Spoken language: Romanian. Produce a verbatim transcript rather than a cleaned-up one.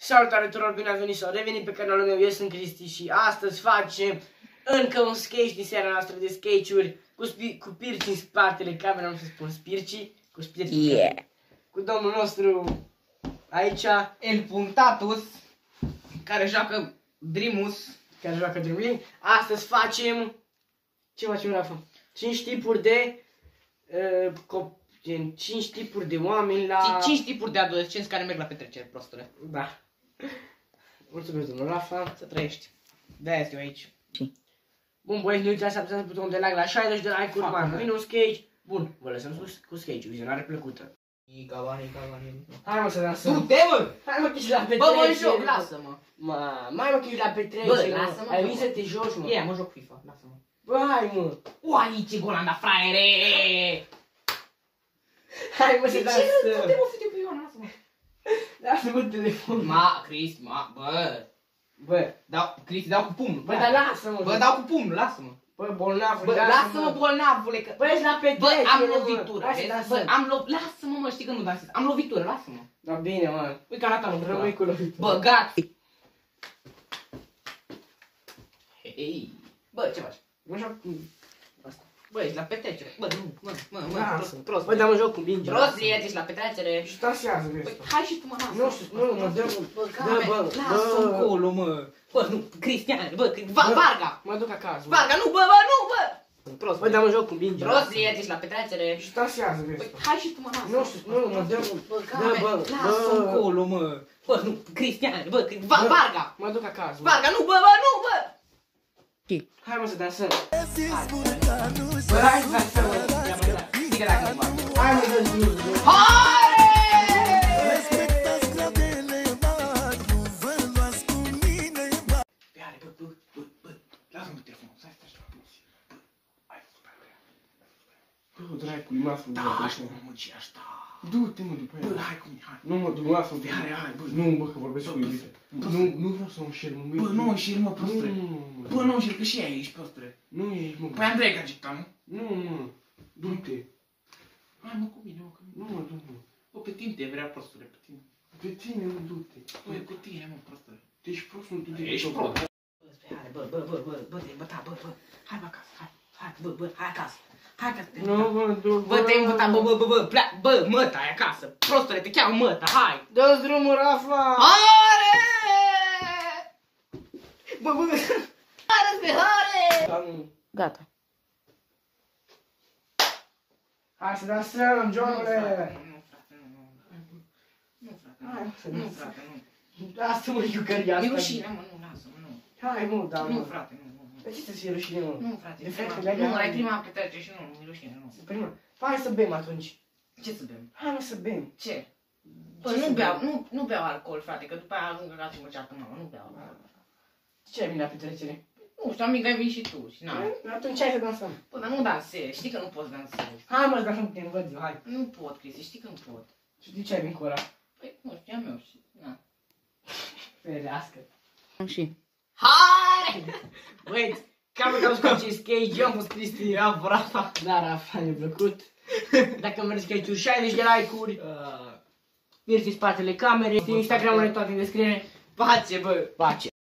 Salutare tuturor, bine ați venit sau revenit pe canalul meu, eu sunt Cristi și astăzi facem încă un sketch din seria noastră de sketch-uri cu, cu pirci în spatele camerei, nu să spun spirci, cu spirci yeah. Cu domnul nostru aici, El Punctatus, care joacă Dreamus, care joacă Dream. Astăzi facem, ce facem, Rafa? cinci tipuri de, uh, gen cinci tipuri de oameni la... cinci tipuri de adolescenți care merg la petrecere, prostule. Da. Mulțumesc, domnul Rafa. Să trăiești. De-aia eu aici. Bun, băieți, nu uitați să apăsați butonul de like la șaizeci de like-uri, mai vine un sketch. Bun, vă lăsăm sus cu sketch-ul, vizionare plăcută. Hai mă să dansăm. Du-te, mă! Hai mă, chiși la petrecere. Bă, mă joc, lasă-mă. Mă, mai mă, chiși la petrecere. Bă, lasă-mă. Ai venit să te joci, mă. Ia, mă joc FIFA, lasă-mă. Bă, hai, mă. O, aici e Golanda, fraiere! Hai mă să dansăm. De ce? Du-te, mă, fute pe Ioana, lasă-mă. Lasă-mă telefonul. Ma, Cristi, ma, bă. Bă. Dau, Cristi, dau cu pumnul. Bă, dar lasă-mă. Bă, dau cu pumnul, lasă-mă. Bă, bolnavul, bă, lasă-mă, bolnavule, că... Bă, ești la petrecere, bă, am lovitură, vezi? bă, am lo... Lasă-mă, mă, știi că nu dansez. Am lovitură, lasă-mă. Da, bine, mă. Uite că arată lovitură. Rămâi cu lovitură. Bă, gata. Hei. Bă, ce faci? Mă joc cu... Asta. Bă, ești la petrecere. Bă, nu, mă, mă, mă, Da, prost, prost. bă, dar mă joc cu minge. Prost, ești la petrecere. Și tasează, vezi. Băi, hai și tu, mă, lasă. Nu știu, nu, mă, dă, bă, dă, bă, lasă încolo, mă. Bă, nu, Cristian, bă, Varga. Mă duc acasă. Varga, nu, bă, bă, nu, bă. Prost, bă, dar mă joc cu minge. Prost, ești la petrecere. Și tasează, vezi. Băi, hai și tu, mă, lasă. Nu știu, nu, mă, dă, bă, bă, lasă încolo, mă. Bă, nu, Cristian, bă, Varga. Mă duc acasă. Varga, nu, bă, bă, nu, bă. Hai mă să dansăm. Bă, hai să dansăm, mă. Ia mă, da. Zică dacă nu bag. Hai mă, dă-ți blues, bă. Hai! Bă, bă, bă, bă, lasă-mă telefonul, stai, stai, stai. Bă, hai, super, bă. Bă, dracului, mă aflu. Da, așa, mă, mă, ce asta? Du-te, mă, după aia. Bă, hai cu mine, hai. Nu, mă, du, mă aflu. Hai, hai, bă. Nu, bă, că vorbesc cu iubite. Nu, nu vreau să mă înșel, mă. Bă, nu înșel, mă, prostule. Bă, nu înșel, că și ea ești, prostule. Nu ești, mă. Păi Andrei Cagita, nu? Nu, mă. Du-te. Hai, mă, cu mine, mă, cu mine. Nu, mă, du, mă. Bă, pe tine te vrea, prostule, pe tine. Pe tine, nu, du-te. Bă, cu tine, mă, prostule. Tu ești prost, nu, du-te. Ești prost. Bă, bă, bă, bă, bă, te-ai îmbătat, bă, bă. Hai, bă, acasă, hai. Hai, bă, bă, hai acasă. Hai acasă, te-ai Nu, îmbătat. mă, du, Bă, te-ai îmbătat, bă, bă, bă, bă, plea, bă, măta, ai acasă. Prostule, te cheamă măta, hai. Dă-ți drumul, Rafa! Hare! Bă, bă, hare, pe hare! Gata. Hai să dansăm, Johnule! Nu, frate, nu, nu. Nu, frate, nu. Nu, frate, nu. Lasă-mă, iucăria asta. Mi-e rușine, mă, nu, lasă-mă, nu. Hai, mă, da, mă. Nu, frate, nu, nu. De ce să fie rușine, mă? Nu, frate, De prima, fetele nu, alea, ai prima petrecere și nu, mi-e rușine, nu. Prima. Hai să bem atunci. Ce să bem? Hai, mă, să bem. Ce? Bă, nu beau, nu, nu beau alcool, frate, că după aia ajung acasă și mă ceartă mama, nu beau alcool. Ce ai venit la petrecere? Nu știu, amic, ai venit și tu și n-am. Atunci hai să dansăm. Bă, dar nu dansezi, știi că nu poți dansezi. Hai, mă, să dansăm cu tine, văd eu, hai. Nu pot, Cristi, știi că nu pot. Și de ce ai venit cu ăla? Păi, nu știu, am eu și, na. Ferească. Și. Hai! Băieți, cam că am scos acest sketch, eu am fost Cristi. Ia, Rafa. Da, Rafa, ne-a plăcut. Dacă mergi sketch-ul șaizeci de like-uri, pierzi spatele camerei, Instagram-ul toate în descriere. Pace, bă! Pace!